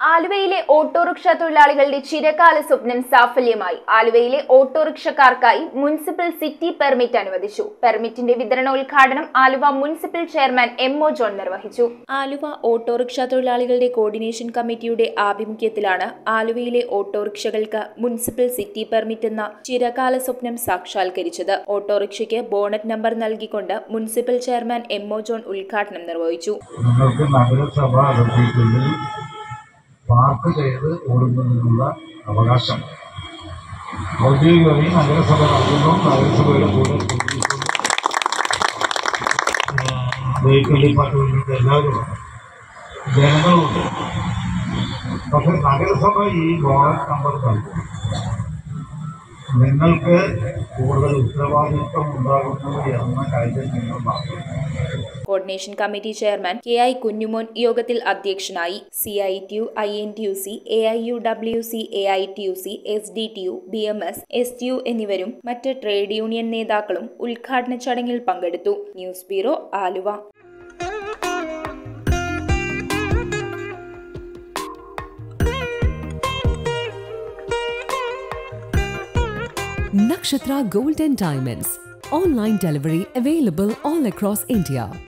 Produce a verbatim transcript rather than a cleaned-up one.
ആലുവയിലെ ഓട്ടോറിക്ഷ തൊഴിലാളികളുടെ ചിരകാല സ്വപ്നം സാഫല്യമായി. ആലുവയിലെ ഓട്ടോറിക്ഷക്കാർക്കായി മുനിസിപ്പൽ സിറ്റി പെർമിറ്റ് അനുവദിച്ചു. പെർമിറ്റിന്റെ വിതരണോദ്ഘാടനം Aluva municipal chairman M O John നിർവഹിച്ചു. ആലുവ ഓട്ടോറിക്ഷ തൊഴിലാളികളുടെ കോർഡിനേഷൻ കമ്മിറ്റിയുടെ ആഭിമുഖ്യത്തിലാണ് ആലുവയിലെ ഓട്ടോറിക്ഷകൾക്ക് മുനിസിപ്പൽ സിറ്റി പെർമിറ്റ് എന്ന ചിരകാല സ്വപ്നം സാക്ഷാത്കരിച്ചത്. ഓട്ടോറിക്ഷയ്ക്ക് ബോണറ്റ് നമ്പർ നൽകിക്കൊണ്ട് municipal chairman M O John ഉദ്ഘാടനം നിർവഹിച്ചു. പാർക്ക് ചെയ്ത് ഓടുന്നതിനുള്ള അവകാശം ഔദ്യോഗികമായി നഗരസഭ നൽകുന്നു. നഗരസഭയുടെ കൂടെ വെഹിക്കിൾ ഡിപ്പാർട്ട്മെന്റിന്റെ എല്ലാവരും ജനങ്ങളുണ്ട്. പക്ഷെ നഗരസഭ ഈ ബോണറ്റ് നമ്പർ നൽകും. നിങ്ങൾക്ക് കൂടുതൽ ഉത്തരവാദിത്വം ഉണ്ടാകുന്നു എന്ന കാര്യം നിങ്ങൾ പറഞ്ഞു. Coordination committee chairman K I Kunjumon യോഗത്തിൽ അധ്യക്ഷനായി. C I T U, I N T U C, A I U W C, A I T U C, S D T U, B M S, S T U എന്നിവരും മറ്റ് trade union നേതാക്കളും ഉദ്ഘാടന ചടങ്ങിൽ പങ്കെടുത്തു. News bureau, Aluva. Nakshatra Gold and Diamonds. Online delivery available all across India.